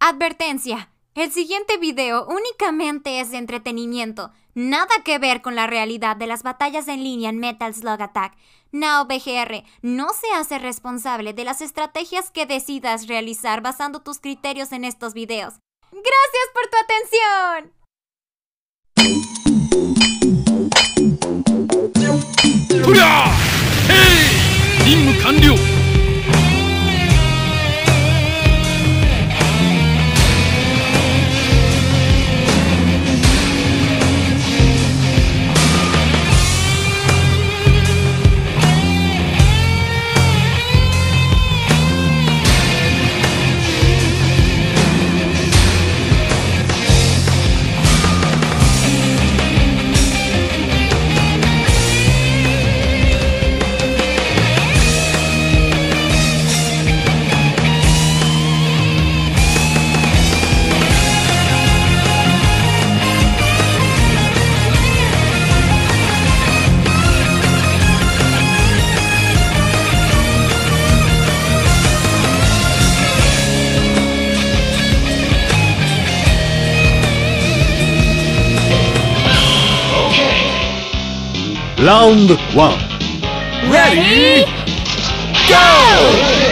Advertencia. El siguiente video únicamente es de entretenimiento, nada que ver con la realidad de las batallas en línea en Metal Slug Attack. Now BGR no se hace responsable de las estrategias que decidas realizar basando tus criterios en estos videos. ¡Gracias por tu atención! ¡Hurra! ¡Hey! ¡Ring完了! Round 1. Ready? Go!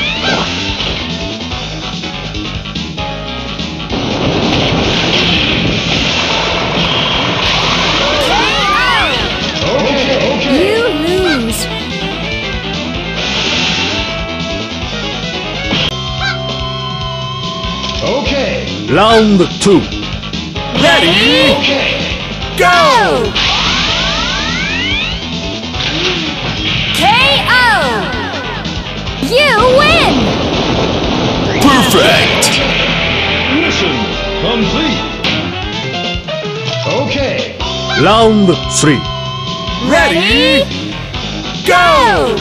You lose. Okay. Round 2. Ready? Go! You win! Perfect! Mission complete. Okay. Round 3. Ready? Go!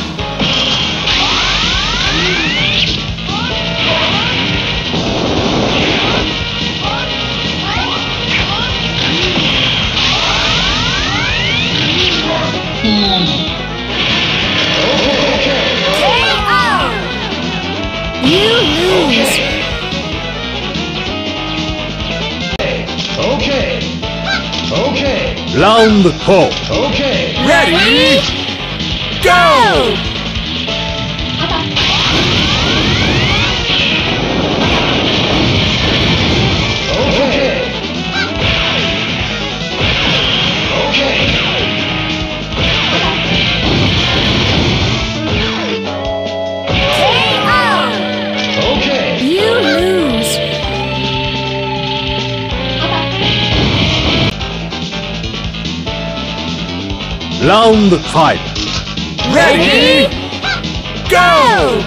You lose. Okay. Okay. Round 4. Okay. Ready? Go! Okay. Okay. Okay. You lose. Round 5. Ready? Go!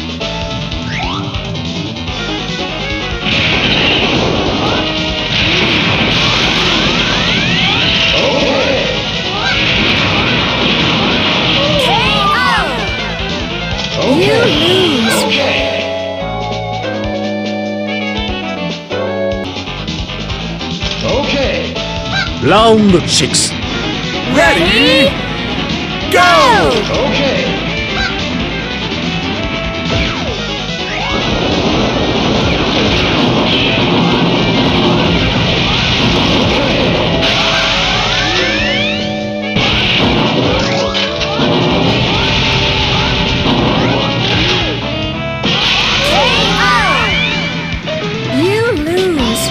You lose. Okay. Round 6. Ready? Go! Okay. You lose.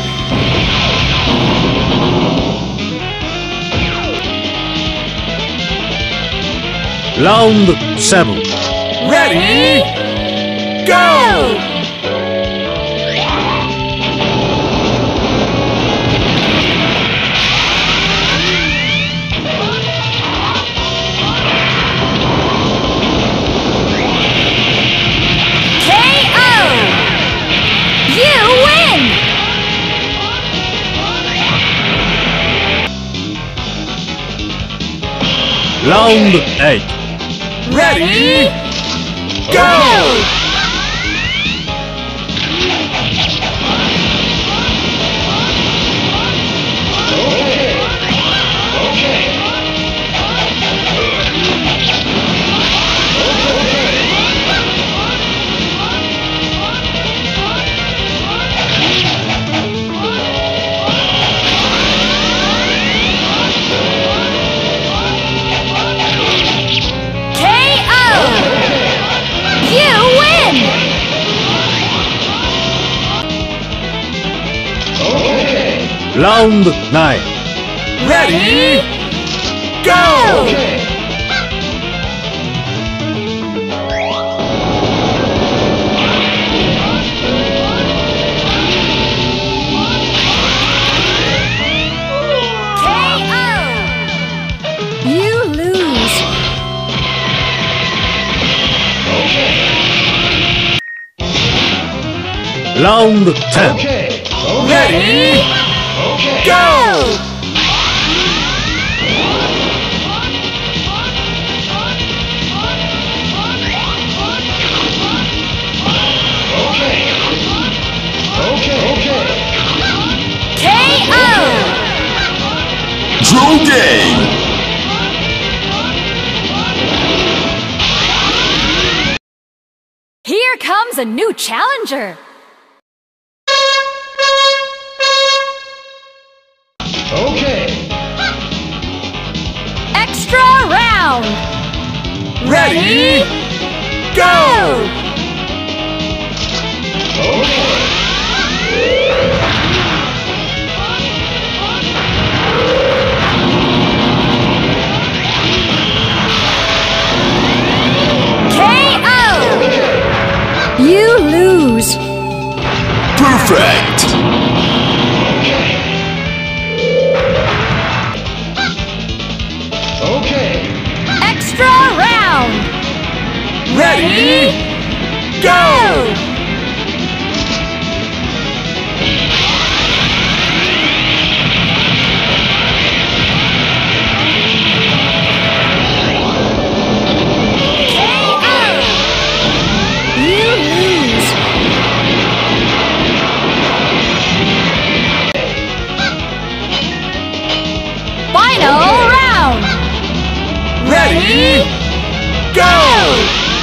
Round 7. Ready? Go! You win! Round 8. Ready? Go! Round 9. Ready? Go! Okay. You lose. Okay. Round 10. Okay. Okay. Ready? Okay. Go! Okay. Okay. Okay. KO! Draw game! Here comes a new challenger. Okay. Extra round. Ready? Go! Okay. KO! Okay. You lose. Perfect! Okay. Extra round. Ready? Go! You lose. Final round. Ready? Go!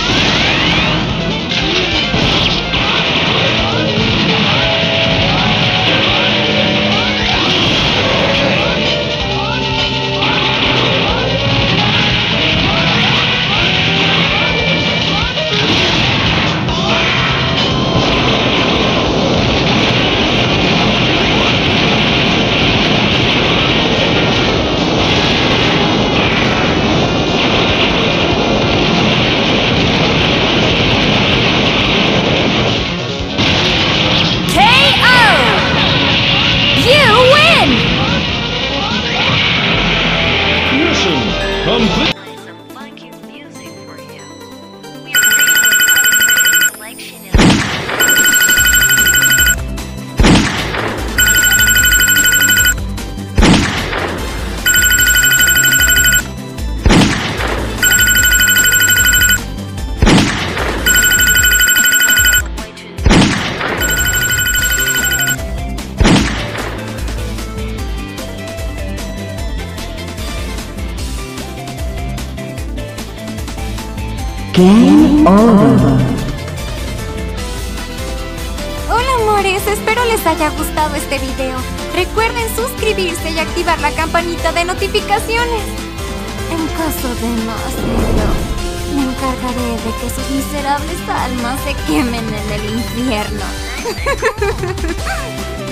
KO! You win! Mission complete. Some funky music for you. We are creating a selection of Hola amores, espero les haya gustado este video. Recuerden suscribirse y activar la campanita de notificaciones. En caso de no hacerlo, me encargaré de que sus miserables almas se quemen en el infierno.